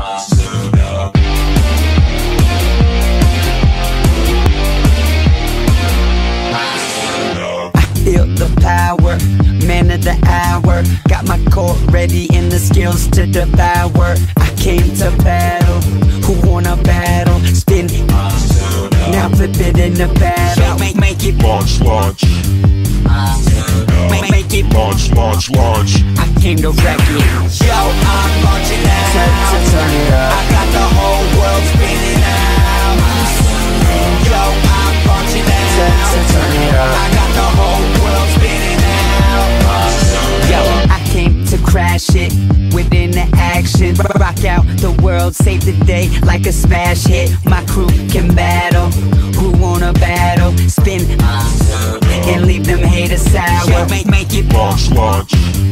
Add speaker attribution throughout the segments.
Speaker 1: Monsuno.
Speaker 2: Feel the power, man of the hour. Got my core ready and the skills to devour. I came to battle, who wanna battle? Spin it, now flip it in the battle. Make it
Speaker 1: Launch, launch.
Speaker 2: Make it
Speaker 1: Launch, launch, launch.
Speaker 2: I came to wreck it. Yo, I'm launching now. Turn it up. I got the whole world spinning out. Yo, I'm launching now. Turn it up. I got the whole world spinning out. Yo, I came to crash it within the action. Rock out the world, save the day like a smash hit. My crew can battle. Who wanna battle? Spin and leave them haters sour. Make it
Speaker 1: Launch, launch.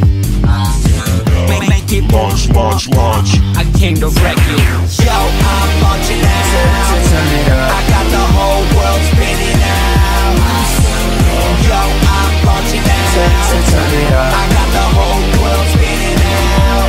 Speaker 2: Make it
Speaker 1: Launch, launch, launch.
Speaker 2: I came to wreck it. Yo, I'm launching now. Turn it up. I got the whole world spinning out. Yo, I'm launching now. Turn it up. I got the whole world spinning out.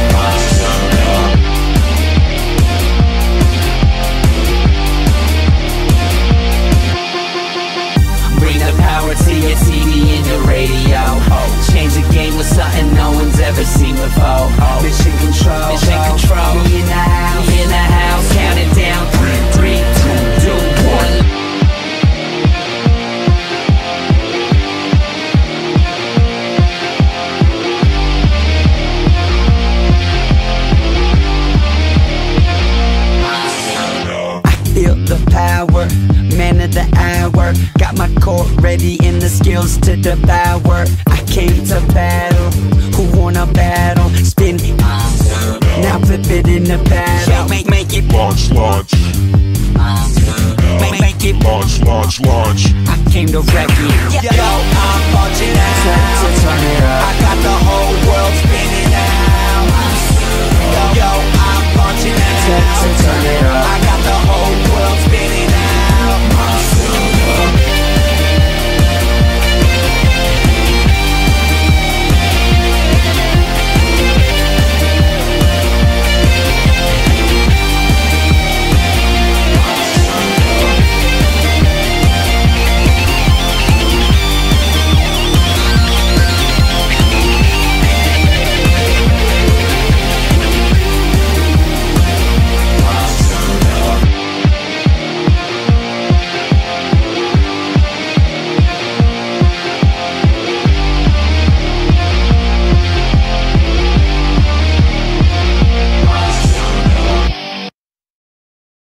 Speaker 2: Bring the power to your TV and your radio. Change the game with something no one's ever seen before. Mission control. Me in the house. Count it down. 3, 2, 1. Feel the power, man of the hour. Got my core ready and the skills to devour. I came to battle, who wanna battle? Spin it, now flip it in the battle. Make it
Speaker 1: Launch, launch.
Speaker 2: Make it
Speaker 1: Launch, launch, launch.
Speaker 2: I came to wreck it. Yo, I'm launching out. Turn it up. I got the whole world spinning out.